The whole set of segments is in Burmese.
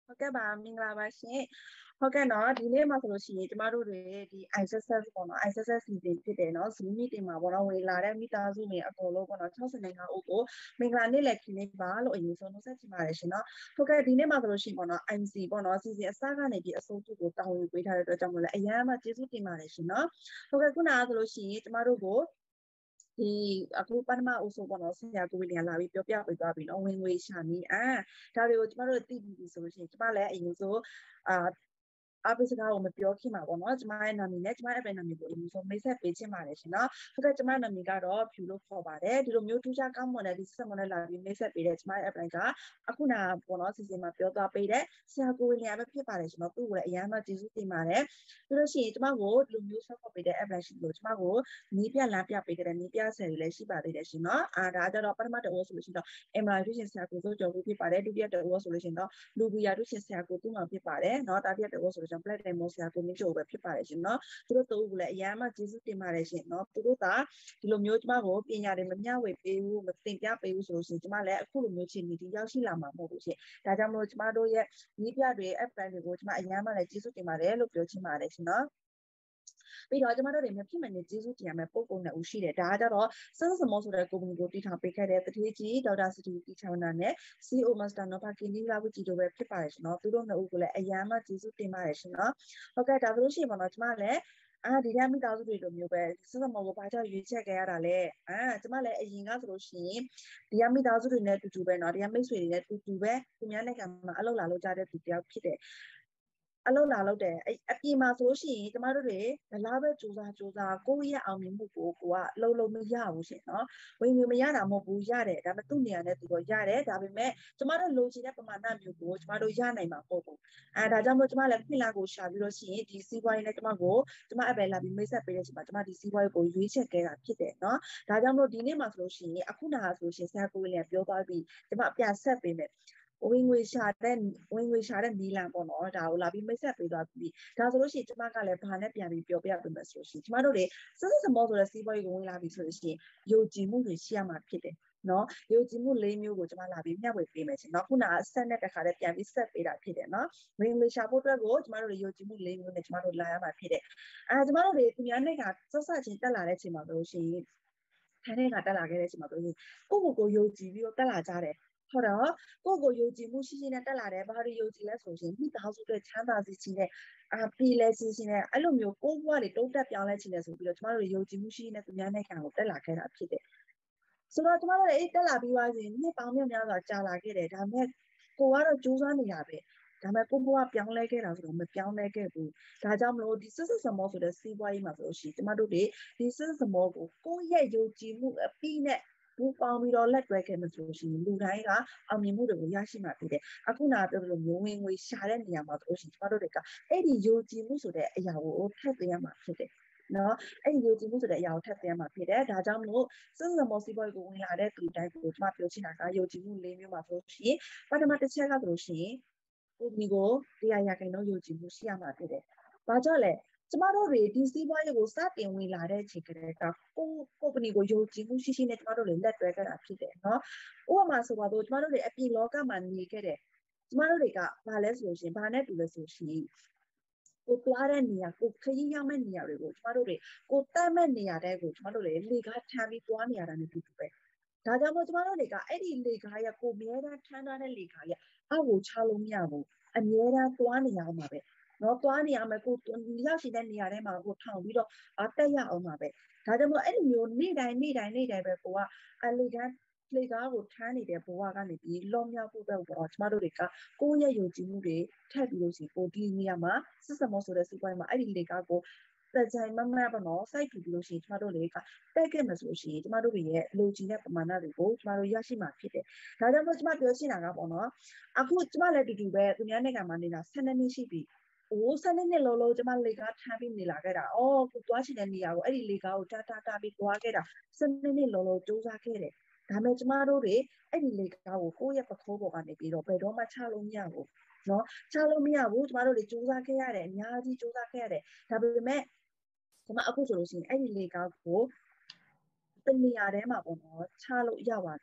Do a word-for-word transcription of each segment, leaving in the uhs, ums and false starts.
ဟုတ်ကဲ့ပါမင်္ဂလာပါရှင်ဟုတ်ကဲ့နော်ဒီနေ့မှာဆိုလို့ရှိရင်ကျမတို့တွေဒီ I S S S ပေါ့နော် I S S S စီစဉ်ဖြစ်တယ်နော် Zoom meeting မှာပေါ့နော်ဝင်လာတဲ့မိသားစုတွေအကုန်လုံးပေါ့နော်၆၅ဦးကိုမင်္ဂလာနေ့လည်ခင်းလေးပါလို့အရင်ဆုံးနှုတ်ဆက်ချင်ပါတယ်ရှင်နော်ဟုတ်ကဲ့ဒီနေ့မှာဆိုလို့ရှိရင်ပေါ့နော် M C ပေါ့နော်စီစဉ်အစကနေပြီးအစိုးရကိုတာဝန်ယူပေးထားတဲ့အတွက်ကြောင့်မလို့အရန်မှကျေးဇူးတင်ပါတယ်ရှင်နော်ဟုတ်ကဲ့ခုနကဆိုလို့ရှိရင်ကျမတို့ကိုဒီအခုပထမအဆိုပေါ့နော်ဆရာကိုဝီလီယံလာပြီးပြောပြပေးသွားပြီနော်ဝင်ငွေရှာနည်းအာဒါတွေကိုကျမတို့သိပြီဆိုလို့ရှိရင်ကျမလည်းအရင်ဆိုအာအပိစကားကိုမပြောခင်မှာပေါ့နော်ကျမရဲ့နာမည်နဲ့ကျမရဲ့နာမည်ကိုအရင်ဆုံးမိတ်ဆက်ပေးချင်ပါတယ်ရှင်နော်ဟုတ်ကဲ့ကျမနာမည်ကတော့ဖြူလို့ခေါ်ပါတယ်ဒီလိုမျိုးထူးခြားကောင်းမွန်တဲ့ဒီဆက်မနဲ့လာပြီးမိတ်ဆက်ပေးတဲ့ကျမရဲ့ apply ကအခုနပေါ့နော်စီစဉ်မှာပြောသွားပေးတဲ့ဆရာကိုဝီလီယံပဲဖြစ်ပါတယ်ရှင်နော်သူ့ကိုလည်းအရင်မှကျေးဇူးတင်ပါတယ်ပြီးလို့ရှိရင်ကျမကိုဒီလိုမျိုး support ပေးတဲ့ apply ရှိလို့ကျမကိုနီးပြလမ်းပြပေးတဲ့နီးပြဆယ်တွေလည်းရှိပါသေးတယ်ရှင်နော်အာဒါကြတော့ပထမတစ်ဦးဆိုလို့ရှိရင်တော့ M R I တွေ့ရှင်ဆရာကိုစိုးကျော်ကိုဖြစ်ပါတယ်ဒုတိယတစ်ဦးဆိုလို့ရှိရင်တော့လူဘီယာတွေ့ရှင်ဆရာကိုသူ့မှာဖြစ်ပါတယ်နော်တာတိယတစ်ဦးဆိုလို့ရှိရင် Black Diamond ဆရာကိုမင်းချိုပဲဖြစ်ပါတယ်ရှင်နော်သူတို့တို့ကလည်းအရင်မှကျေးဇူးတင်ပါတယ်ရှင်နော်သူတို့ကဒီလိုမျိုးကျမကိုပညာတွေမမျှဝေပေးဘူးမသင်ပြပေးဘူးဆိုလို့ရှိရင်ကျမလည်းအခုလိုမျိုးချိန်ဒီရောက်ရှိလာမှာမဟုတ်ဘူးရှင်ဒါကြောင့်မလို့ကျမတို့ရဲ့နီးပြတွေ app တွေကိုကျမအရင်မှလည်းကျေးဇူးတင်ပါတယ်လို့ပြောချင်ပါတယ်ရှင်နော်ပြီးတော့ကျမတို့တွေမဖြစ်မနေကျေးဇူးတင်ရမယ့်ပုံပုံနဲ့ဦးရှိတယ်ဒါကကြတော့စစစမောဆိုတဲ့ကုမ္ပဏီကိုတည်ထောင်ပေးခဲ့တဲ့တတိကြီးဒေါက်တာစီတီတီချောင်းနာနဲ့ C E O Master နော်ပါကင်းဒီလာဝကြီးတို့ပဲဖြစ်ပါတယ်ရှင်နော်သူတို့နှစ်ဦးကိုလည်းအရင်မှကျေးဇူးတင်ပါတယ်ရှင်နော်ဟုတ်ကဲ့ဒါဆိုလို့ရှိရင်ပေါ့နော်ကျမလည်းအာဒီကမိသားစုတွေလိုမျိုးပဲစစမောကိုဘာကြောင့်ရွေးချက်ခဲ့ရတာလဲအာကျမလည်းအရင်ကဆိုလို့ရှိရင်ဒီကမိသားစုတွေနဲ့တူတူပဲเนาะဒီကမိတ်ဆွေတွေနဲ့တူတူပဲသူများနိုင်ငံမှာအလုပ်လာလုပ်ကြတဲ့သူတယောက်ဖြစ်တယ်အလုပ်လာလုပ်တယ်အပြင်မှာဆိုလို့ရှိရင်ကျမတို့တွေဘလားပဲစူးစမ်းစူးစမ်းကိုယ့်ရဲ့အောင်မြင်မှုကိုကိုကလုံးလုံးမရဘူးရှင်နော်ဝင်ငွေမရတာမဟုတ်ဘူးရတယ်ဒါပေမဲ့သူ့နေရာနဲ့သူတော့ရတယ်ဒါပေမဲ့ကျမတို့လိုချင်တဲ့ပမာဏမျိုးကိုကျမတို့ရနိုင်မှာမဟုတ်ဘူးအဲဒါကြောင့်မို့ကျမလည်းခွင့်လာကိုရှာပြီးလို့ရှိရင်ဒီစီးပွားရေးနဲ့ကျမကိုကျမအပဲလာပြီးမိတ်ဆက်ပေးတဲ့ချိန်မှာကျမဒီစီးပွားရေးကိုရွေးချက်ခဲ့တာဖြစ်တယ်နော်ဒါကြောင့်မို့ဒီနေ့မှာဆိုလို့ရှိရင်အခုနာဆိုလို့ရှိရင်ဆရာကိုလည်းပြောသွားပြီးကျမပြန်ဆက်ပေးမယ်ဝင်ငွေရှာတဲ့ဝင်ငွေရှာတဲ့နီလန်ပေါ့နော်ဒါကိုလာပြီးမိတ်ဆက်ပေးသွားပြီးဒါဆိုလို့ရှိရင်ကျမကလည်းဘာနဲ့ပြန်ပြီးပြောပြပေးမယ်ဆိုလို့ရှိရင်ကျမတို့တွေစစစမောဆိုတဲ့စီးပွားရေးကိုဝင်လာပြီးဆိုလို့ရှိရင်ယုံကြည်မှုတွေရှိရမှာဖြစ်တယ်နော်ယုံကြည်မှုလေးမျိုးကိုကျမလာပြီးမျှဝေပေးမယ်ရှင်နော်ခုနကဆက်နဲ့တခါတည်းပြန်ပြီးဆက်ပေးတာဖြစ်တယ်နော်ဝင်ငွေရှာဖို့အတွက်ကိုကျမတို့တွေယုံကြည်မှုလေးမျိုးနဲ့ကျမတို့လာရမှာဖြစ်တယ်အဲကျမတို့တွေသူများနဲ့ကဆက်ဆက်ချင်းတက်လာတဲ့ချိန်မှာဆိုလို့ရှိရင်ခန်းထဲကတက်လာခဲ့တဲ့ချိန်မှာဆိုရင်ကိုကိုကိုယုံကြည်ပြီးတော့တက်လာကြတယ်ဟုတ်တော့ကိုကိုယုံကြည်မှုရှိရှိနဲ့တက်လာတယ်ဘာလို့ယုံကြည်လဲဆိုရင်မိသားစုတွေချမ်းသာစီစီနဲ့အာပြည်လဲစီစီနဲ့အဲ့လိုမျိုးကိုဘွားတွေတုံးတက်ပြောင်းလဲချင်တယ်ဆိုပြီးတော့ကျမတို့ယုံကြည်မှုရှိရှိနဲ့သူများနဲ့ခံကိုတက်လာခဲ့တာဖြစ်တယ်ဆိုတော့ကျမတို့အဲ့တက်လာပြီးသွားရင်နှစ်ပေါင်းများစွာကြာလာခဲ့တယ်ဒါပေမဲ့ကိုကတော့ကြိုးစားနေတာပဲဒါပေမဲ့ကိုဘွားပြောင်းလဲခဲ့တာဆိုတော့မပြောင်းလဲခဲ့ဘူးဒါကြောင့်မလို့ဒီစစ်စစ်စမောဆိုတဲ့စီးပွားရေးမှာဆိုလို့ရှိရင်ကျမတို့တွေဒီစစ်စစ်စမောကိုကိုယ့်ရဲ့ယုံကြည်မှုအပြီးနဲ့ပူပေါင်းပြီးတော့လက်တွဲခဲ့မှဆိုလို့ရှိရင်လူတိုင်းကအောင်မြင်မှုတွေကိုရရှိမှာဖြစ်တယ်အခုနပြောလို့မျိုးဝင်ငွေရှာတဲ့နေရာမှာဆိုလို့ရှိရင်ကျမတို့တွေကအဲ့ဒီယုံကြည်မှုဆိုတဲ့အရာကိုထပ်သိရမှာဖြစ်တယ်နော်အဲ့ဒီယုံကြည်မှုဆိုတဲ့အရာကိုထပ်သိရမှာဖြစ်တယ်ဒါကြောင့်မလို့စစ်စစ်မောစီးပွားရေးကိုဝင်လာတဲ့သူတိုင်းကိုကျမပြောချင်တာကယုံကြည်မှုလေးမျိုးမှာဆိုလို့ရှိရင်ပထမတစ်ချက်ကဆိုလို့ရှိရင်ကိုမိကိုတရားရခိုင်တော့ယုံကြည်မှုရှိရမှာဖြစ်တယ်ဘာကြောင့်လဲကျမတို့တွေဒီစီးပွားရေးကိုစတင်ဝင်လာတဲ့အချိန်ကတည်းကကိုကုမ္ပဏီကိုယုံကြည်မှုရှိရှိနဲ့ကျမတို့တွေလက်တွဲခဲ့တာဖြစ်တယ်နော်ဥပမာဆိုပါတော့ကျမတို့တွေအပြင်လောကမှာနေခဲ့တယ်ကျမတို့တွေကဘာလဲဆိုလို့ရှိရင်ဘာနဲ့တူလဲဆိုရှင်ကိုသွားတဲ့နေရာကိုခရီးရောက်မဲ့နေရာတွေကိုကျမတို့တွေကိုတတ်မဲ့နေရာတွေကိုကျမတို့တွေလေကားထမ်းပြီးသွားနေရတာနဲ့တူတူပဲဒါကြောင့်မို့ကျမတို့တွေကအဲ့ဒီလေကားရကိုမြဲတမ်းထမ်းထားတဲ့လေကားရအောက်ကိုချလို့မရဘူးအမြဲတမ်းသွားနေရအောင်ပါပဲနော်သွားနေရမယ်ကိုရောက်ရှိတဲ့နေရာထဲမှာကိုထောင်ပြီးတော့အတက်ရအောင်ပါပဲဒါကြောင့်မို့အဲ့ဒီမျိုးနေ့တိုင်းနေ့တိုင်းနေ့တိုင်းပဲကိုကအလေကလေကားကိုထမ်းနေတဲ့ဘဝကနေပြီးလွန်မြောက်ဖို့တော့ကျမတို့တွေကကိုယ့်ရဲ့ယုံကြည်မှုတွေထပ်ပြီးလို့ရှိကိုဒီနေရာမှာစစ်စမောဆိုတဲ့စီးပွားရေးမှာအဲ့ဒီလေကားကိုတကြိမ်မမပေါ့နော်စိုက်ထူပြီးလို့ရှိရင်ကျမတို့တွေကတက်ခဲ့မှာဆိုလို့ရှိရင်ကျမတို့တွေရဲ့လိုချင်တဲ့ပမာဏတွေကိုကျမတို့ရရှိမှာဖြစ်တယ်ဒါကြောင့်မို့ကျမပြောချင်တာကပေါ့နော်အခုကျမလည်းတူတူပဲသူများနိုင်ငံမှာနေတာဆယ်နှစ်နှစ်ရှိပြီโอ้ဆယ်နှစ်နှစ်လုံးလုံးကျမလေကားထမ်းပြီးနေလာခဲ့တာအော်ကိုသွားချင်တဲ့နေရာကိုအဲ့ဒီလေကားကိုတာတာတာပြီးသွားခဲ့တာဆယ်နှစ်နှစ်လုံးလုံးစူးစမ်းခဲ့တယ်ဒါပေမဲ့ကျမတို့တွေအဲ့ဒီလေကားကိုကိုယ့်ရဲ့ပခိုးပေါ်ကနေပြီးတော့ဘယ်တော့မှချလို့မရဘူးเนาะချလို့မရဘူးကျမတို့တွေစူးစမ်းခဲ့ရတယ်အများကြီးစူးစမ်းခဲ့ရတယ်ဒါပေမဲ့ကျမအခုဆိုလို့ရှိရင်အဲ့ဒီလေကားကိုတနေရာထဲမှာပေါ့နော်ချလို့ရပါပြီ။ဘာ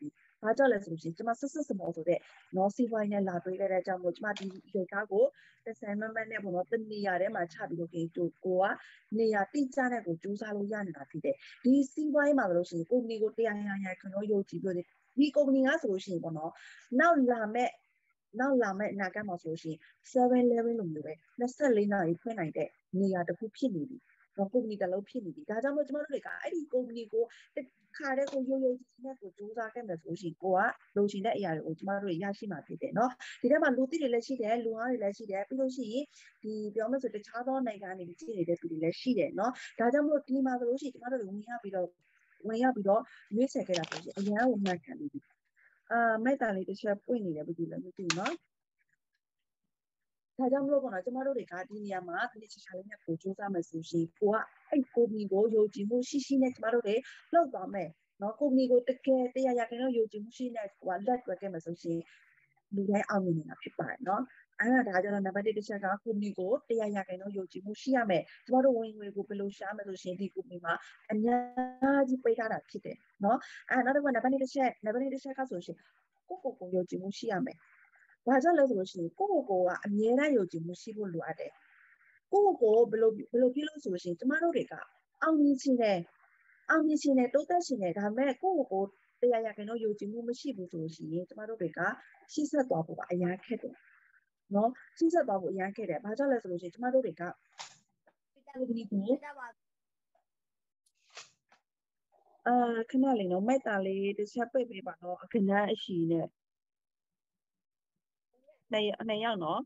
ဘာကြောင့်လဲဆိုလို့ရှိရင်ကျမဆက်ဆက်စမောဆိုတဲ့နော်စီဝိုင်းနဲ့လာတွေ့ခဲ့တဲ့ကြောင့်မို့ကျမဒီဒီကားကိုတစ်ဆယ်မမနဲ့ပေါ့နော်တနေရာထဲမှာချပြီးတော့ကိုကိုကနေရာတိကျတဲ့ကိုစူးစမ်းလို့ရနေတာဖြစ်တယ်ဒီစီဝိုင်းမှာလို့ရှိရင်ကုမ္ပဏီကိုတရားရရကျွန်တော်ယုံကြည်ပြောတယ်ဒီကုမ္ပဏီကဆိုလို့ရှိရင်ပေါ့နော်နောက်လာမဲ့နောက်လာမဲ့အနာဂတ်မှာဆိုလို့ရှိရင် seven eleven လိုမျိုးပဲtwenty-fourနာရီဖွင့်နိုင်တဲ့နေရာတစ်ခုဖြစ်နေပြီတော့ကုမ္ပဏီတစ်လုံးဖြစ်နေပြီဒါကြောင့်မို့ကျမတို့တွေကအဲ့ဒီကုမ္ပဏီကိုခါတဲ့ကိုရိုးရိုးကြီးနဲ့ကိုစူးစမ်းခဲ့မယ်ဆိုရှင်ကိုကလုံချင်တဲ့အရာတွေကိုကျမတို့ရရှိမှာဖြစ်တယ်เนาะဒီထဲမှာလူသိတွေလည်းရှိတယ်လူအားတွေလည်းရှိတယ်ပြီးလို့ရှိရင်ဒီပြောမယ်ဆိုတခြားသောနိုင်ငံတွေကြည့်နေတဲ့သူတွေလည်းရှိတယ်เนาะဒါကြောင့်မို့ဒီမှာဆိုလို့ရှိရင်ကျမတို့တွေဝင်ရပြီးတော့ဝင်ရပြီးတော့ရွေးချယ်ခဲ့တာဆိုရှင်အရန်ကိုမှတ်ခံပြီးပြီအာမိုက်တာလေးတစ်ချက်ပွင့်နေတယ်ဘယ်လိုလဲမသိဘူးเนาะဒါကြောင့်မလို့ပေါ့နော်ကျမတို့တွေကဒီနေရာမှာတတိချာချာလေးနဲ့ကိုစူးစမ်းမယ်ဆိုရှင်ကိုကအဲ့ကုမ္ပဏီကိုယုံကြည်မှုရှိရှိနဲ့ကျမတို့တွေလောက်သွားမယ်နော်ကုမ္ပဏီကိုတကယ်တရားရခင်တော့ယုံကြည်မှုရှိနဲ့ကိုကလက်တွဲခဲ့မယ်ဆိုရှင်လူတိုင်းအောင်မြင်နေတာဖြစ်ပါတယ်နော်အဲ့ဒါဒါကြောင့်နံပါတ်တစ်တစ်ချက်ကကုမ္ပဏီကိုတရားရခင်တော့ယုံကြည်မှုရှိရမယ်ကျမတို့ဝင်ငွေကိုဘယ်လိုရှားမယ်ဆိုရှင်ဒီကုမ္ပဏီမှာအများကြီးပေးထားတာဖြစ်တယ်နော်အဲ့နောက်တစ်ခုနံပါတ်တစ်ချက်နံပါတ်တစ်ချက်ကဆိုရှင်ကိုကိုကိုယုံကြည်မှုရှိရမယ်ဘာကြောင့်လဲဆိုလို့ရှိရင်ကိုကိုကိုကအမြဲတမ်းယုံကြည်မှုရှိဖို့လိုအပ်တယ်ကိုကိုကိုဘယ်လိုဘယ်လိုဖြစ်လို့ဆိုလို့ရှိရင်ကျမတို့တွေကအောင်မြင်ခြင်းနဲ့အောင်မြင်ခြင်းနဲ့တိုးတက်ခြင်းနဲ့ဒါပေမဲ့ကိုကိုကိုတရားရခင်တော့ယုံကြည်မှုမရှိဘူးဆိုလို့ရှိရင်ကျမတို့တွေကရှင်းဆက်သွားဖို့ကအများခက်တယ်နော်ရှင်းဆက်သွားဖို့အများခက်တယ်ဘာကြောင့်လဲဆိုလို့ရှိရင်ကျမတို့တွေကကိုဒီကိုအာခဏလေးနော်မိုက်တာလေးတစ်ချက်ပိတ်ပေးပါနော်အခဏအရှိနဲ့နှစ်နှစ်ယောက်နော်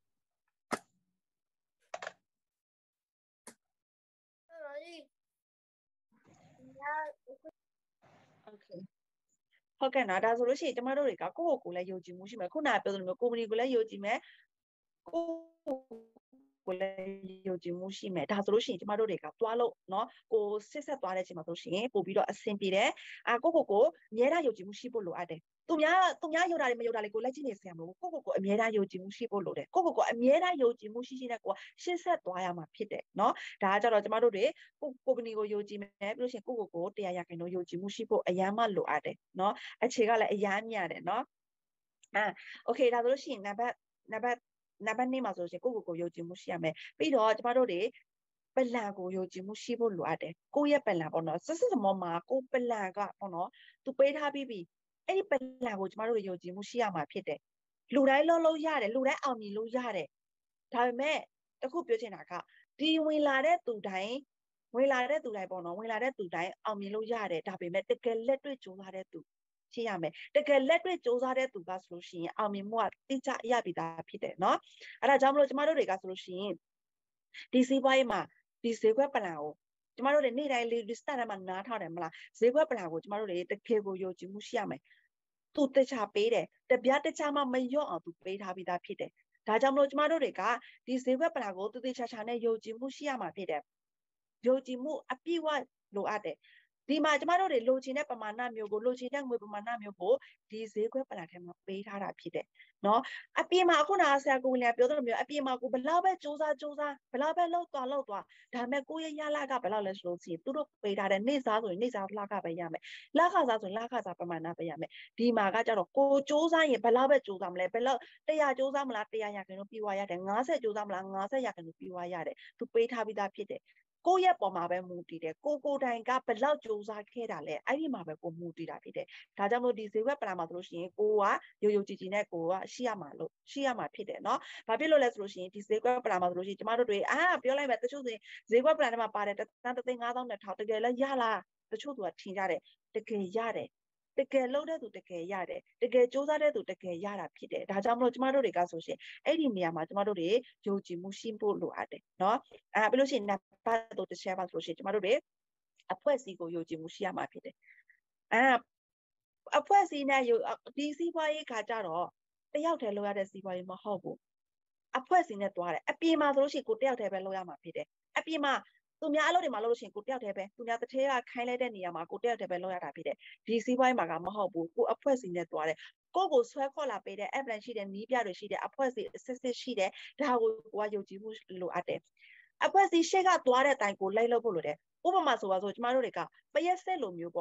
โอเคဟုတ်ကဲ့နော်ဒါဆိုလို့ရှိရင်ကျမတို့တွေကကိုယ့်ကိုယ်ကိုလည်းယုံကြည်မှုရှိမယ်ခုနကပြောသလိုမျိုးကုမ္ပဏီကိုလည်းယုံကြည်မယ်ကိုကိုလည်းယုံကြည်မှုရှိမယ်ဒါဆိုလို့ရှိရင်ကျမတို့တွေကသွားလို့เนาะကိုစစ်ဆက်သွားတဲ့အချိန်မှာဆိုရှင်ပို့ပြီးတော့အဆင်ပြေတယ်အာကိုကိုကိုအများအားယုံကြည်မှုရှိဖို့လိုအပ်တယ်သူများသူများယုံတာတွေမယုံတာတွေကိုလက်ကြည့်နေစရာမလိုဘူးကိုကိုကိုအများအားယုံကြည်မှုရှိဖို့လိုတယ်ကိုကိုကိုအများအားယုံကြည်မှုရှိရှိနဲ့ကိုရှင်းဆက်သွားရမှာဖြစ်တယ်เนาะဒါကကြတော့ကျမတို့တွေကိုကုမ္ပဏီကိုယုံကြည်မယ်ပြီးလို့ရှိရင်ကိုကိုကိုတရားရခိုင်တော့ယုံကြည်မှုရှိဖို့အရန်မှလိုအပ်တယ်เนาะအခြေကလည်းအရန်မြတယ်เนาะအာโอเคဒါဆိုလို့ရှိရင်နံပါတ်နံပါတ်နံပါတ်twoမှာဆိုရှင်ကိုကိုကိုယုံကြည်မှုရှိရမယ်ပြီးတော့ကျမတို့တွေပလန်ကိုယုံကြည်မှုရှိဖို့လိုအပ်တယ်ကိုယ့်ရဲ့ပလန်ပေါ့နော်စစ်စစ်စမောမှာကိုပလန်ကပေါ့နော်သူပေးထားပြီးပြီအဲ့ဒီပလန်ကိုကျမတို့ယုံကြည်မှုရှိရမှာဖြစ်တယ်လူတိုင်းလုံးလုံးရတယ်လူတိုင်းအောင်မြင်လို့ရတယ်ဒါပေမဲ့တခုပြောချင်တာကဒီဝင်လာတဲ့သူတိုင်းဝင်လာတဲ့သူတိုင်းပေါ့နော်ဝင်လာတဲ့သူတိုင်းအောင်မြင်လို့ရတယ်ဒါပေမဲ့တကယ်လက်တွေ့ကြိုးစားတဲ့သူရှိရမယ်တကယ်လက်တွေ့စူးစမ်းတဲ့သူကဆိုလို့ရှိရင်အောင်မြင်မှုကတိကျရပြီးသားဖြစ်တယ်เนาะအဲ့ဒါကြောင့်မလို့ကျမတို့တွေကဆိုလို့ရှိရင်ဒီစီးပွားရေးမှာဒီဈေးကွက်ပလန်ကိုကျမတို့တွေနေ့တိုင်းလေး start ထဲမှာနားထောင်တယ်မလားဈေးကွက်ပလန်ကိုကျမတို့တွေတကယ်ကိုယုံကြည်မှုရှိရမယ်သူတခြားပေးတယ်တပြားတခြားမှမလျော့အောင်သူပေးထားပြီးသားဖြစ်တယ်ဒါကြောင့်မလို့ကျမတို့တွေကဒီဈေးကွက်ပလန်ကိုသူတခြားခြားနဲ့ယုံကြည်မှုရှိရမှာဖြစ်တယ်ယုံကြည်မှုအပြည့်အဝလိုအပ်တယ်ဒီမှာကျမတို့တွေလိုချင်တဲ့ပမာဏမျိုးကိုလိုချင်တဲ့ငွေပမာဏမျိုးကိုဒီဈေးကွက်ပလန်ထဲမှာပေးထားတာဖြစ်တယ်เนาะအပြင်မှာအခုနဆရာကိုလည်းပြောသလိုမျိုးအပြင်မှာကိုဘလောက်ပဲစူးစမ်းစူးစမ်းဘလောက်ပဲလောက်သွားလောက်သွားဒါပေမဲ့ကိုရဲ့ရလာကဘလောက်လဲဆိုလို့ရှိရင်သူတို့ပေးထားတဲ့နေ့စားဆိုရင်နေ့စားလကပဲရမယ်လခစားဆိုရင်လခစားပမာဏပဲရမယ်ဒီမှာကကြတော့ကိုစူးစမ်းရင်ဘလောက်ပဲစူးစမ်းမလဲဘလောက်one hundredစူးစမ်းမလားone hundredရာခိုင်နှုန်းပြီးွားရတယ်fiftyစူးစမ်းမလားfiftyရာခိုင်နှုန်းပြီးွားရတယ်သူပေးထားပြီးသားဖြစ်တယ်ကိုယ့်ရဲ့ပေါ်မှာပဲမူတည်တယ်ကိုကိုတိုင်ကဘယ်လောက်စူးစမ်းခဲ့တာလဲအဲ့ဒီမှာပဲကိုမူတည်တာဖြစ်တယ်ဒါကြောင့်မို့ဒီဈေးကွက်ပလန်မှာဆိုလို့ရှိရင်ကိုကယုံယုံကြည်ကြည်နဲ့ကိုကရှိရမှာလို့ရှိရမှာဖြစ်တယ်เนาะဘာဖြစ်လို့လဲဆိုလို့ရှိရင်ဒီဈေးကွက်ပလန်မှာဆိုလို့ရှိရင်ကျမတို့တွေအာပြောလိုက်မယ်တချို့ဆိုရင်ဈေးကွက်ပလန်ထဲမှာပါတယ်တန်းတသိန်းfive thousandနဲ့ထောင်တကယ်လဲရလားတချို့သူကထင်ကြတယ်တကယ်ရတယ်တကယ်လုံးတဲ့သူတကယ်ရတယ်တကယ်စူးစမ်းတဲ့သူတကယ်ရတာဖြစ်တယ်ဒါကြောင့်မလို့ကျမတို့တွေကဆိုရှင်အဲ့ဒီနေရာမှာကျမတို့တွေယုံကြည်မှုရှိဖို့လိုအပ်တယ်เนาะအဲပြီးလို့ရှိရင်နံပါတ်တော့တစ်ချက်ပါဆိုလို့ရှိရင်ကျမတို့တွေအဖွဲ့အစည်းကိုယုံကြည်မှုရှိရမှာဖြစ်တယ်အဲအဖွဲ့အစည်းနဲ့ဒီစီးပွားရေးခါကြတော့တယောက်တည်းလုပ်ရတဲ့စီးပွားရေးမဟုတ်ဘူးအဖွဲ့အစည်းနဲ့တွားတယ်အပြင်မှာဆိုလို့ရှိရင်ကိုတယောက်တည်းပဲလုပ်ရမှာဖြစ်တယ်အပြင်မှာသူများအလုပ်တွေမှာလုပ်လို့ရှိရင်ကိုတယောက်တည်းပဲသူများတစ်ထဲကခိုင်းလိုက်တဲ့နေရာမှာကိုတယောက်တည်းပဲလုပ်ရတာဖြစ်တယ်ဒီစီးပွားရေးမှာကမဟုတ်ဘူးကိုအဖွဲ့အစည်းနဲ့တွားတယ်ကိုကိုဆွဲခေါ်လာပေးတဲ့ app ရှိတဲ့နီးပြတွေရှိတဲ့အဖွဲ့အစည်းအစစ်စစ်ရှိတဲ့ဒါကိုကိုကယုံကြည်မှုလိုအပ်တယ်အဖွဲ့အစည်းရှေ့ကတွားတဲ့အတိုင်းကိုလိုက်လုပ်ဖို့လိုတယ်ဥပမာဆိုပါဆိုကျမတို့တွေကပရက်ဆက်လိုမျိုးပေါ့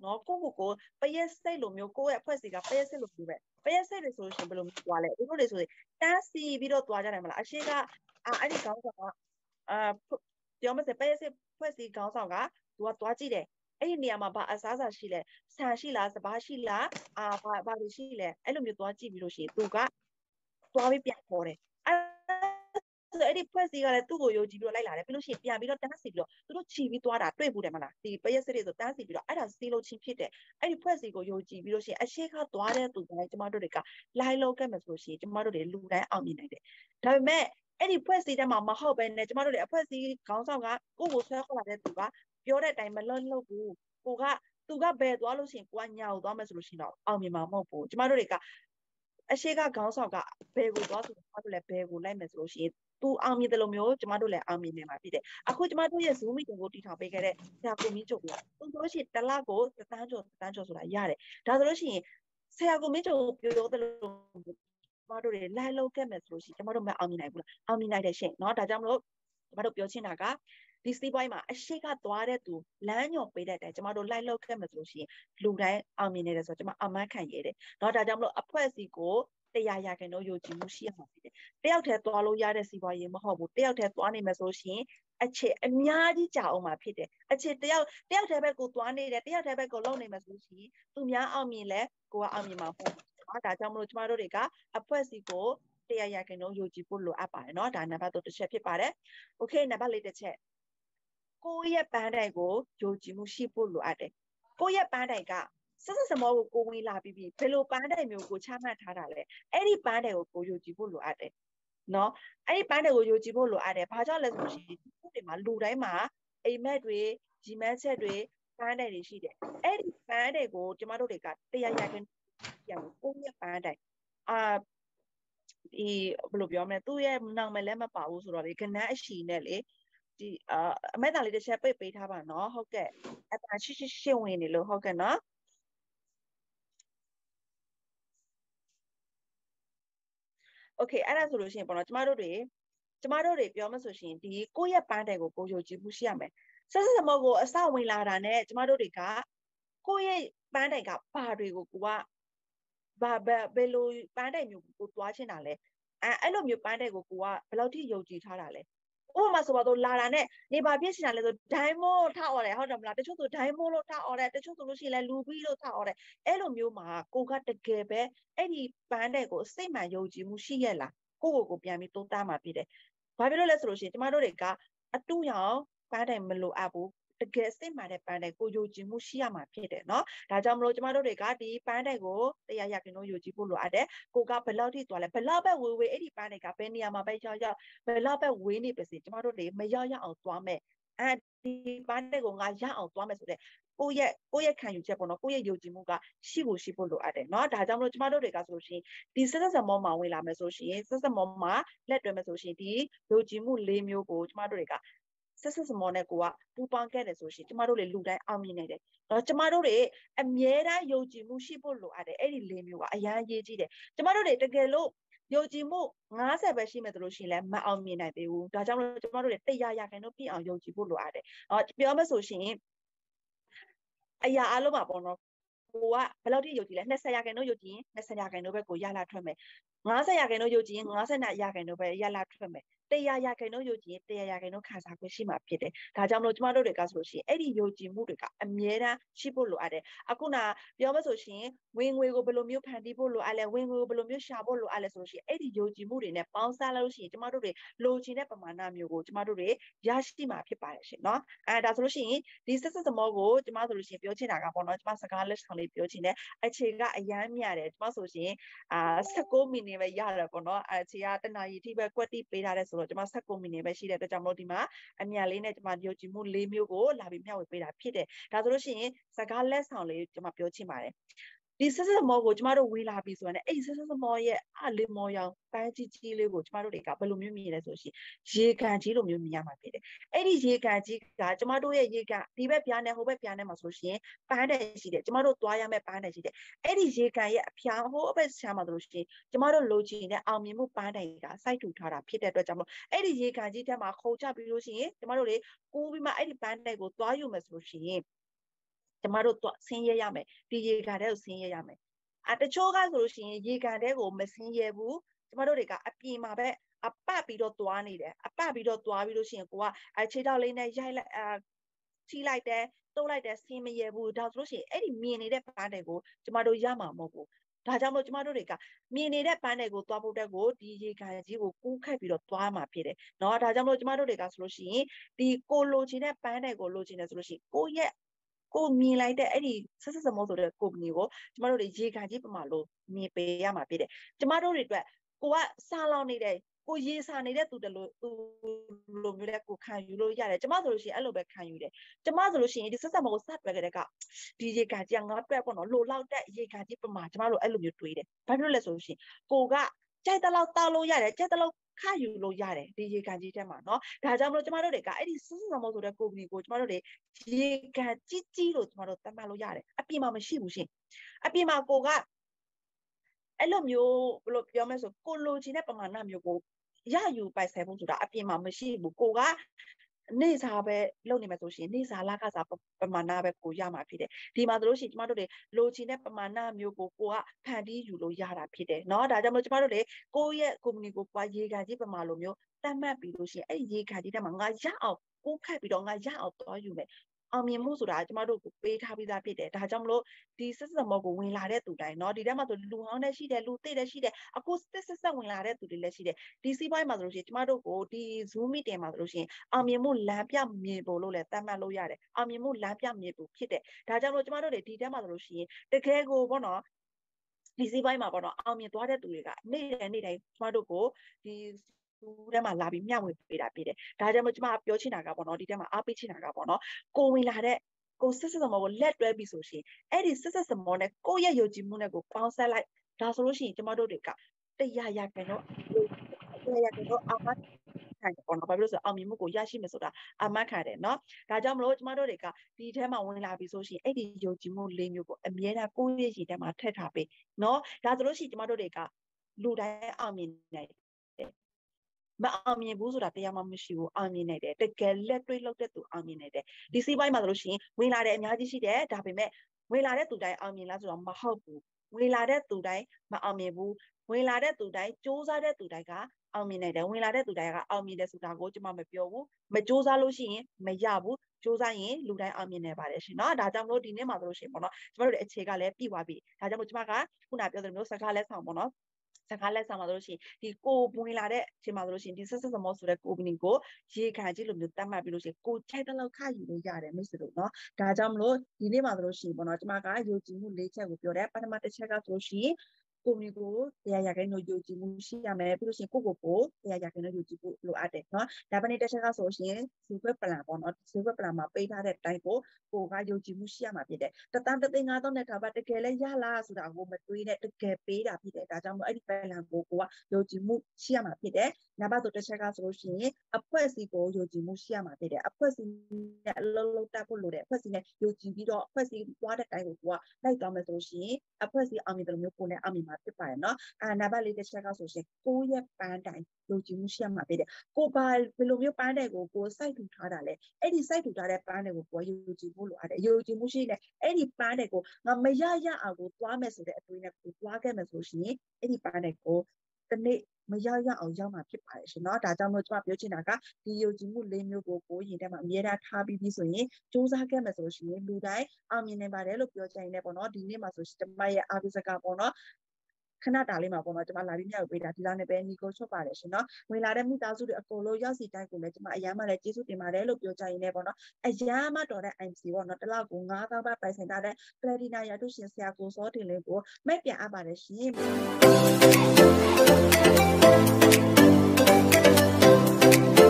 เนาะကိုကိုကိုပရက်စိတ်လိုမျိုးကိုယ့်ရဲ့အဖွဲ့စီကပရက်စိတ်လိုမျိုးပဲပရက်စိတ်တွေဆိုလို့ရှိရင်ဘယ်လိုမျိုးသွားလဲဒီလိုတွေဆိုရင်တန်းစီပြီးတော့သွားကြတယ်မလားအရှိကအာအဲ့ဒီခေါင်းဆောင်ကအာပြောမစဲပရက်စိတ်ဖွဲ့စီခေါင်းဆောင်ကသူကသွားကြည့်တယ်အဲ့ဒီနေရာမှာဘာအစားအစာရှိလဲဆန်ရှိလားစပါးရှိလားအာဘာဘာတွေရှိလဲအဲ့လိုမျိုးသွားကြည့်ပြီးလို့ရှိရင်သူကသွားပြီးပြန်ခေါ်တယ်အဲ့ဆိုအဲ့ဒီဖွဲ့စီကလည်းသူ့ကိုယုံကြည်ပြီးတော့လိုက်လာတယ်ပြီးလို့ရှိရင်ပြန်ပြီးတော့တန်းစီပြီးတော့သူတို့ခြီပြီးသွားတာတွေ့ဘူးတယ်မလားဒီပရက်စစ်တွေဆိုတန်းစီပြီးတော့အဲ့ဒါစီလို့ချင်းဖြစ်တယ်အဲ့ဒီဖွဲ့စီကိုယုံကြည်ပြီးလို့ရှိရင်အရှိခသွားတဲ့သူတိုင်းကျမတို့တွေကလိုက်လောက်ခဲ့မယ်ဆိုလို့ရှိရင်ကျမတို့တွေလူတိုင်းအောင်မြင်နိုင်တယ်ဒါပေမဲ့အဲ့ဒီဖွဲ့စီတဲ့မှာမဟုတ်ပဲနဲ့ကျမတို့တွေအဖွဲ့စီခေါင်းဆောင်ကကိုကိုဆွဲခေါ်လာတဲ့သူကပြောတဲ့အတိုင်းမလွတ်လို့ဘူးကိုကသူကဘယ်သွားလို့ရှိရင်ကိုကညာကိုသွားမယ်ဆိုလို့ရှိရင်တော့အောင်မြင်မှာမဟုတ်ဘူးကျမတို့တွေကအရှိကခေါင်းဆောင်ကဘယ်ကိုသွားဆိုတော့ကျမတို့လည်းဘယ်ကိုလိုက်မယ်ဆိုလို့ရှိရင်သူအောင်မြင်တယ်လို့မျိုးကျမတို့လည်းအောင်မြင်နေမှာဖြစ်တယ်အခုကျမတို့ရဲ့ Zoom meeting ကိုတည်ထောင်ပေးခဲ့တဲ့ဆရာကိုမင်းချုပ်ကသူဆိုလို့ရှိရင်တစ်လကိုတန်းကျော်တန်းကျော်ဆိုတာရတယ်ဒါဆိုလို့ရှိရင်ဆရာကိုမင်းချုပ်ပြောတယ်လို့ကျမတို့တွေလိုက်လောက်ခဲ့မယ်ဆိုလို့ရှိရင်ကျမတို့မအောင်မြင်နိုင်ဘူးလားအောင်မြင်နိုင်တယ်ရှင်เนาะဒါကြောင့်မလို့ကျမတို့ပြောချင်တာကဒီစီးပွားရေးမှာအရှိကသွားတဲ့သူလမ်းညွှန်ပေးတဲ့တိုင်ကျမတို့လိုက်လောက်ခဲ့မယ်ဆိုလို့ရှိရင်လူတိုင်းအောင်မြင်နေတယ်ဆိုတော့ကျမအမှန်ခံရတယ်เนาะဒါကြောင့်မလို့အဖွဲ့အစည်းကိုတရားရခင်တော့ယုံကြည်မှုရှိရမှာဖြစ်တယ်တယောက်တည်းသွားလို့ရတဲ့စီးပွားရေးမဟုတ်ဘူးတယောက်တည်းသွားနေမယ်ဆိုရှင်အခြေအများကြီးကြာအောင်မှာဖြစ်တယ်အခြေတယောက်တယောက်တည်းပဲကိုသွားနေတယ်တယောက်တည်းပဲကိုလုံနေမယ်ဆိုရှင်သူများအောင်မြင်လဲကိုကအောင်မြင်မှာပေါ့နော်ဒါကြောင့်မလို့ကျမတို့တွေကအဖွဲ့အစည်းကိုတရားရခင်တော့ယုံကြည်ဖို့လိုအပ်ပါတယ်เนาะဒါနံပါတ်တစ်ချက်ဖြစ်ပါတယ်โอเคနံပါတ်လေးတစ်ချက်ကိုယ့်ရဲ့ပန်းတိုင်ကိုယုံကြည်မှုရှိဖို့လိုအပ်တယ်ကိုယ့်ရဲ့ပန်းတိုင်ကဆက်ဆက်စမောကိုကိုဝင်လာပြီးပြီဘယ်လိုပန်းတိုင်မျိုးကိုချမှတ်ထားတာလဲအဲ့ဒီပန်းတိုင်ကိုကိုယုံကြည်ဖို့လိုအပ်တယ်နော်အဲ့ဒီပန်းတိုင်ကိုယုံကြည်ဖို့လိုအပ်တယ်ဘာကြောင့်လဲဆိုရှင်ဒီတွေမှာလူတိုင်းမှာအိမ်မက်တွေဂျီမတ်ချက်တွေပန်းတိုင်တွေရှိတယ်အဲ့ဒီပန်းတိုင်ကိုကျမတို့တွေကတရားရခင်ပြန်ကိုယ့်ရဲ့ပန်းတိုင်အာဒီဘယ်လိုပြောမလဲသူ့ရဲ့နောင်မလဲမပါဘူးဆိုတော့လေကနန်းအရှိနဲ့လေဒီအာအမက်သားလေးတစ်ချက်ပိတ်ပေးထားပါနော်ဟုတ်ကဲ့အတာရှိရှိရှင်းဝင်နေလို့ဟုတ်ကဲ့နော်โอเคအဲ့ဒါဆိုလို့ရှိရင်ပေါ့နော်ကျမတို့တွေကျမတို့တွေပြောမှဆိုရှင်ဒီကိုယ့်ရဲ့ပန်းတိုင်ကိုကိုယုံကြည်မှုရှိရမယ်ဆက်ဆက်စမောကိုအစဝင်လာတာနဲ့ကျမတို့တွေကကိုယ့်ရဲ့ပန်းတိုင်ကဘာတွေကိုကိုကဘာဘယ်လိုပန်းတိုင်မျိုးကိုသွားချင်တာလဲအဲအဲ့လိုမျိုးပန်းတိုင်ကိုကိုကဘယ်လောက်ထိယုံကြည်ထားတာလဲဥပမာဆိုတော့လာတာနဲ့နေပါပြည့်စင်တာလဲဆိုဒိုင်းမို့ထောက်អော်တယ်ဟုတ်တယ်မလားတချို့ဆိုဒိုင်းမို့လို့ထောက်អော်တယ်တချို့ဆိုလို့ရှိရင်လဲလူပြီးလို့ထောက်អော်တယ်အဲ့လိုမျိုးမှာကိုကတကယ်ပဲအဲ့ဒီပန်းတဲ့ကိုစိတ်မှန်ယုံကြည်မှုရှိရဲ့လားကိုကိုကိုပြန်ပြီးသုံးသပ်မှာဖြစ်တယ်ဘာဖြစ်လို့လဲဆိုလို့ရှိရင်ကျမတို့တွေကအတူရောင်ပန်းတဲ့မလိုအပ်ဘူးတကယ်စိတ်မှန်တဲ့ပန်းတဲ့ကိုယုံကြည်မှုရှိရမှာဖြစ်တယ်เนาะဒါကြောင့်မလို့ကျမတို့တွေကဒီပန်းတဲ့ကိုတရားရခင်လို့ယုံကြည်ဖို့လိုအပ်တယ်ကိုကဘယ်လောက်ထိသွားလဲဘယ်လောက်ပဲဝေးဝေးအဲ့ဒီပန်းတဲ့ကဘယ်နေရာမှာပဲရောက်ရောက်ဘယ်လောက်ပဲဝေးနေပါစေကျမတို့တွေမရောက်ရအောင်သွားမယ်အဲဒီပန်းတဲ့ကိုငါရအောင်သွားမယ်ဆိုတဲ့ကိုယ့်ရဲ့ကိုယ့်ရဲ့ခံယူချက်ပေါ့နော်ကိုယ့်ရဲ့ယုံကြည်မှုကရှိဖို့ရှိဖို့လိုအပ်တယ်เนาะဒါကြောင့်မလို့ကျမတို့တွေကဆိုလို့ရှိရင်ဒီဆက်ဆက်စမောမှာဝင်လာမယ်ဆိုရှင်ဆက်ဆက်မောမှာလက်တွဲမယ်ဆိုရှင်ဒီယုံကြည်မှု၄မျိုးကိုကျမတို့တွေကဆက်ဆက်စမောနဲ့ကိုကပူပေါင်းခဲ့တယ်ဆိုရှင်ကျမတို့တွေလူတိုင်းအောင်မြင်နေတယ်။တော့ကျမတို့တွေအမြဲတမ်းယုံကြည်မှုရှိဖို့လိုအပ်တယ်။အဲ့ဒီ၄မျိုးကအရန်ရေးကြီးတယ်။ကျမတို့တွေတကယ်လို့ယုံကြည်မှု၅၀ပဲရှိမယ်လို့ရှိရင်လည်းမအောင်မြင်နိုင်သေးဘူး။ဒါကြောင့်မလို့ကျမတို့တွေတရားရခိုင်တော့ပြည့်အောင်ယုံကြည်ဖို့လိုအပ်တယ်။အော်ပြောမယ်ဆိုရှင်အရာအလုံးမှာပေါ့နော်ကိုကဘယ်လောက်ထိယုံကြည်လဲ၂၀ရာခိုင်နှုန်းယုံကြည်ရင်၂၀ရာခိုင်နှုန်းပဲကိုရလာထွက်မယ်၅၀ရာခိုင်နှုန်းယုံကြည်ရင်၅၀ရာခိုင်နှုန်းပဲရလာထွက်မယ်၁၀၀ရာခိုင်နှုန်းယုံကြည်ရင်၁၀၀ရာခိုင်နှုန်းခံစား권ရှိမှာဖြစ်တယ်ဒါကြောင့်မလို့ကျမတို့တွေကဆိုလို့ရှိရင်အဲ့ဒီယုံကြည်မှုတွေကအမြဲတမ်းရှိဖို့လိုအပ်တယ်အခုနပြောမဆိုရှင်ဝင်ငွေကိုဘယ်လိုမျိုးဖန်တီးဖို့လိုအပ်လဲဝင်ငွေကိုဘယ်လိုမျိုးရှာဖို့လိုအပ်လဲဆိုလို့ရှိရင်အဲ့ဒီယုံကြည်မှုတွေနဲ့ပေါင်းစားလို့ရှိရင်ကျမတို့တွေလိုချင်တဲ့ပမာဏမျိုးကိုကျမတို့တွေရရှိမှာဖြစ်ပါတယ်ရှင်เนาะအဲဒါဆိုလို့ရှိရင်ဒီဆက်ဆက်သမောကိုကျမဆိုလို့ရှိရင်ပြောချင်တာကပေါ့နော်ကျမစကားလက်ဆောင်လေးပြောချင်တယ်အခြေကအရန်မြတယ်ကျမဆိုရှင်အာ၁၉မိနစ်ပဲရတယ်ပေါ့နော်အခြေကတနာရီထိပဲကွက်တိပေးထားတယ်ဆိုတော့ကျမ၁၉မိနစ်ပဲရှိတဲ့အတွက်ကြောင့်မလို့ဒီမှာအမြလေးနဲ့ကျမယုံကြည်မှု၄မျိုးကိုလာပြီးမျှဝေပေးတာဖြစ်တယ်ဒါဆိုလို့ရှိရင်စကားလက်ဆောင်လေးကျမပြောချင်ပါတယ်ဒီဆက်ဆက်မောကိုကျမတို့ဝေးလာပြီဆိုရင်အဲ့ဆက်ဆက်မောရဲ့အလေးမောရောင်ပန်းကြီးကြီးလေးကိုကျမတို့တွေကဘယ်လိုမျိုးမြင်လဲဆိုရှင်ရေကန်ကြီးလိုမျိုးမြင်ရမှာဖြစ်တယ်အဲ့ဒီရေကန်ကြီးကကျမတို့ရဲ့ရေကန်ဒီဘက်ပြားနဲ့ဟိုဘက်ပြားနဲ့မှာဆိုရှင်ပန်းတယ်ရှိတယ်ကျမတို့သွားရမယ့်ပန်းတယ်ရှိတယ်အဲ့ဒီရေကန်ရဲ့အဖျားဟိုအဘက်ချမ်းမှာဆိုလို့ရှိရင်ကျမတို့လိုချင်တဲ့အောင်မြင်မှုပန်းတယ်ကစိုက်ထူထားတာဖြစ်တဲ့အတွက်ကြောင့်မို့အဲ့ဒီရေကန်ကြီးထဲမှာခုံချပြီးလို့ရှိရင်ကျမတို့တွေကူးပြီးမှအဲ့ဒီပန်းတယ်ကိုသွားယူမယ်ဆိုလို့ရှိရင်ကျမတို့တော့ဆင်းရဲရမယ်ဒီရေကန်တဲ့ကိုဆင်းရဲရမယ်အတချို့ကဆိုလို့ရှိရင်ရေကန်တဲ့ကိုမဆင်းရဲဘူးကျမတို့တွေကအပြင်မှာပဲအပတ်ပြီးတော့သွားနေတယ်အပတ်ပြီးတော့သွားပြီးလို့ရှိရင်ကိုကခြေထောက်လေးနဲ့ရိုက်လိုက်အာထိလိုက်တယ်တုံးလိုက်တယ်ဆင်းမရဲဘူးဒါဆိုလို့ရှိရင်အဲ့ဒီမြင်နေတဲ့ပန်းတွေကိုကျမတို့ရမှာမဟုတ်ဘူးဒါကြောင့်မို့ကျမတို့တွေကမြင်နေတဲ့ပန်းတွေကိုသွားဖို့တက်ကိုဒီရေကန်ကြီးကိုကူးခတ်ပြီးတော့သွားမှာဖြစ်တယ်เนาะဒါကြောင့်မို့ကျမတို့တွေကဆိုလို့ရှိရင်ဒီကိုလိုချင်တဲ့ပန်းတွေကိုလိုချင်တယ်ဆိုလို့ရှိရင်ကိုရဲ့ကိုမြင်လိုက်တဲ့အဲ့ဒီဆက်ဆက်စမောဆိုတဲ့ကုမ္ပဏီကိုကျမတို့တွေရေကန်ကြီးပမာလို့မြင်ပေးရမှာဖြစ်တယ်ကျမတို့တွေအတွက်ကိုကစားလောင်နေတဲ့ကိုရေစာနေတဲ့သူတလို့သူလိုမျိုးတဲ့ကိုခံယူလို့ရတယ်ကျမဆိုလို့ရှိရင်အဲ့လိုပဲခံယူတယ်ကျမဆိုလို့ရှိရင်ဒီဆက်ဆက်မောကိုစတွဲကြတဲ့ကဒီရေကန်ကြီးငါတွက်ပေါ့နော်လိုလောက်တဲ့ရေကန်ကြီးပမာကျမတို့အဲ့လိုမျိုးတွေးတယ်ဘာဖြစ်လို့လဲဆိုလို့ရှိရင်ကိုကကြိုက်တဲ့လောက်တောက်လို့ရတယ်ကြိုက်တဲ့လောက်ခါယူလို့ရတယ်ဒီရေကန်ကြီးထဲမှာเนาะဒါကြောင့်မလို့ကျမတို့တွေကအဲ့ဒီစစစမောဆိုတဲ့ကုမ္ပဏီကိုကျမတို့တွေရေကန်ကြီးကြီးလို့ကျမတို့သတ်မှတ်လို့ရတယ်အပြင်မှာမရှိဘူးရှင်အပြင်မှာကိုကအဲ့လိုမျိုးဘယ်လိုပြောမလဲဆိုကိုလိုချင်တဲ့ပမာဏမျိုးကိုရယူပိုက်ဆိုင်ဖို့ဆိုတာအပြင်မှာမရှိဘူးကိုကနေစားပဲလုပ်နေမှာဆိုရှင်နေစားလာကစားပမာဏပဲကိုရမှာဖြစ်တယ်ဒီမှာတို့ရှိကျမတို့တွေလိုချင်တဲ့ပမာဏမျိုးကိုကိုကဖန်တီးယူလို့ရတာဖြစ်တယ်เนาะဒါကြောင့်မို့ကျမတို့တွေကိုရဲ့ကုမ္ပဏီကိုပွားရေကန်ကြီးပမာလိုမျိုးတတ်မှတ်ပြီးလို့ရှိရင်အဲ့ဒီရေကန်ကြီးထဲမှာငါရအောင်ကိုခတ်ပြီးတော့ငါရအောင်သွားယူမယ်အောင်မြင်မှုဆိုတာကျမတို့ကိုပေးထားပြီးသားဖြစ်တယ်ဒါကြောင့်မလို့ဒီစစ်စမောကိုဝင်လာတဲ့သူတိုင်းเนาะဒီထဲမှာဆိုလူဟောင်းနဲ့ရှိတယ်လူသိတဲ့ရှိတယ်အခုစစ်စစ်ဆက်ဝင်လာတဲ့သူတွေလည်းရှိတယ်ဒီစီးပွားရေးမှာဆိုလို့ရှိရင်ကျမတို့ကိုဒီ Zoom meeting မှာဆိုလို့ရှိရင်အောင်မြင်မှုလမ်းပြမြင်ဖို့လို့လည်းသတ်မှတ်လို့ရတယ်အောင်မြင်မှုလမ်းပြမြင်ဖို့ဖြစ်တယ်ဒါကြောင့်မလို့ကျမတို့တွေဒီထဲမှာဆိုလို့ရှိရင်တကယ်ကိုပေါ့နော်ဒီစီးပွားရေးမှာပေါ့နော်အောင်မြင်သွားတဲ့သူတွေကနေ့တိုင်းနေ့တိုင်းကျမတို့ကိုဒီထဲမှာလာပြီးမျှဝေပေးတာဖြစ်တယ်ဒါကြောင့်မို့ကျမပြောချင်တာကပေါ့နော်ဒီထဲမှာအားပေးချင်တာကပေါ့နော်ကိုဝင်လာတဲ့ကိုစစ်စစ်စမောကိုလက်တွဲပြီးဆိုရှင်အဲ့ဒီစစ်စစ်စမောနဲ့ကိုရဲ့ယုံကြည်မှုနဲ့ကိုပေါင်းဆက်လိုက်ဒါဆိုလို့ရှိရင်ကျမတို့တွေကတရားရကန်တော့တရားရကန်တော့အမှတ်ခံတယ်ပေါ့နော်ဘာဖြစ်လို့ဆိုအောင်မြင်မှုကိုရရှိမယ်ဆိုတာအမှတ်ခံတယ်เนาะဒါကြောင့်မလို့ကျမတို့တွေကဒီထဲမှာဝင်လာပြီးဆိုရှင်အဲ့ဒီယုံကြည်မှုလေးမျိုးကိုအမြဲတမ်းကိုယ့်ရဲ့ရည်ထဲမှာထည့်ထားပေးเนาะဒါဆိုလို့ရှိရင်ကျမတို့တွေကလူတိုင်းအောင်မြင်နိုင်မအောင်မြင်ဘူးဆိုတာတရားမှမရှိဘူးအောင်မြင်နိုင်တယ်တကယ်လက်တွေ့လောက်တဲ့သူအောင်မြင်နိုင်တယ်ဒီစီးပွားရေးမှာဆိုလို့ရှိရင်ဝင်လာတဲ့အများကြီးရှိတယ်ဒါပေမဲ့ဝင်လာတဲ့သူတိုင်းအောင်မြင်လားဆိုတော့မဟုတ်ဘူးဝင်လာတဲ့သူတိုင်းမအောင်မြင်ဘူးဝင်လာတဲ့သူတိုင်းစူးစမ်းတဲ့သူတိုင်းကအောင်မြင်နိုင်တယ်ဝင်လာတဲ့သူတိုင်းကအောင်မြင်တယ်ဆိုတာကိုကျွန်မမပြောဘူးမစူးစမ်းလို့ရှိရင်မရဘူးစူးစမ်းရင်လူတိုင်းအောင်မြင်နေပါတယ်ရှင်เนาะဒါကြောင့်မလို့ဒီနေ့မှာဆိုလို့ရှိရင်ပေါ့နော်ကျွန်တော်တို့အခြေကလည်းပြည့်သွားပြီဒါကြောင့်မို့ကျွန်မကခုနပြောသလိုမျိုးစကားလက်ဆောင်ပေါ့နော်စကားလက်ဆောင်မှာဆိုလို့ရှိရင်ဒီကိုဝင်လာတဲ့အချိန်မှာဆိုလို့ရှိရင်ဒီဆက်ဆက်စမောဆိုတဲ့ကုမ္ပဏီကိုရေခံကြီးလိုမျိုးတတ်မှတ်ပြီးလို့ရှိရင်ကိုချိုက်တဲ့လောက်ခယူလို့ရတယ်မိတ်ဆွေတို့เนาะဒါကြောင့်မလို့ဒီနေ့မှာဆိုလို့ရှိရင်ပေါ့နော်ကျွန်မကယုံကြည်မှု၄ချက်ကိုပြောတယ်ပထမတစ်ချက်ကဆိုလို့ရှိရင်ကိုမျိုးကိုတရားရခိုင်လို့ယုံကြည်မှုရှိရမယ်ပြီးလို့ရှိရင်ကိုကိုကိုတရားရခိုင်လို့ယုံကြည်မှုလိုအပ်တယ်เนาะဒါပနေ့တစ်ချက်ကဆိုရှင်ဇီဝပလန်ပေါ့နော်ဇီဝပလန်မှာပေးထားတဲ့အတိုင်းကိုကိုကယုံကြည်မှုရှိရမှာဖြစ်တယ်တတန်တသိန်းငါးသောင်းနဲ့ထားပါတကယ်လဲရလားဆိုတာကိုမတွေးနဲ့တကယ်ပေးတာဖြစ်တယ်ဒါကြောင့်မို့အဲ့ဒီပလန်ကိုကိုကယုံကြည်မှုရှိရမှာဖြစ်တယ်နောက်ပါဆိုတစ်ချက်ကဆိုလို့ရှိရင်အဖွဲ့အစည်းကိုယုံကြည်မှုရှိရမှာဖြစ်တယ်အဖွဲ့အစည်းနဲ့အလုံးလုံးတက်ဖို့လိုတယ်အဖွဲ့အစည်းနဲ့ယုံကြည်ပြီးတော့အဖွဲ့အစည်းသွားတဲ့အတိုင်းကိုကိုကလိုက်သွားမယ်ဆိုလို့ရှိရင်အဖွဲ့အစည်းအောင်မြင်တယ်လို့မျိုးကိုလည်းအောင်မြင်မှာဖြစ်ပါတယ်နော်အာနံပါတ်လေးတစ်ချက်ကဆိုရှင်ကိုယ့်ရဲ့ပန်းတိုင်ယုံကြည်မှုရှိရမှာဖြစ်တယ်ကိုဘာဘယ်လိုမျိုးပန်းတိုင်ကိုကိုစိုက်ထူထားတာလဲအဲ့ဒီစိုက်ထူထားတဲ့ပန်းတိုင်ကိုကိုယုံကြည်မှုလိုအပ်တယ်ယုံကြည်မှုရှိနေအဲ့ဒီပန်းတိုင်ကိုငါမရရအောင်ကိုသွားမယ်ဆိုတဲ့အတွေးနဲ့ကိုသွားခဲ့မယ်ဆိုရှင်အဲ့ဒီပန်းတိုင်ကိုတနေ့မရရအောင်ရောက်မှာဖြစ်ပါတယ်ရှင်เนาะဒါကြောင့်မို့ကျွန်မပြောချင်တာကဒီယုံကြည်မှုလေးမျိုးကိုကိုရင်ထဲမှာအမြဲတမ်းထားပြီးပြီးဆိုရင်စူးစမ်းခဲ့မယ်ဆိုရှင်လူတိုင်းအောင်မြင်နေပါတယ်လို့ပြောချင်နေပေါ့เนาะဒီနေ့မှာဆိုရှင်ကျွန်မရဲ့အားပေးစကားပေါ့เนาะခဏတာလေးမှာပေါ့နော်ကျွန်မလာပြီးမြောက်ပေးတာဒီလောက်နဲ့ပဲညီကိုချွတ်ပါတယ်ရှင်နော်ဝင်လာတဲ့မိသားစုတွေအကုန်လုံးရောက်စီတိုင်းကိုလည်းကျွန်မအရမ်းမှလည်းကျေးဇူးတင်ပါတယ်လို့ပြောကြရင်းနဲ့ပေါ့နော်အရမ်းမှတော်တဲ့ အိုင် စီ ပေါ့နော်တစ်လောက်ကိုငါးသောင်းပဲပိုင်ဆိုင်ထားတဲ့ Platina ရတုရှင်ဆရာကိုစောတင်လေးကိုမိတ်ပြန်အပ်ပါတယ်ရှင်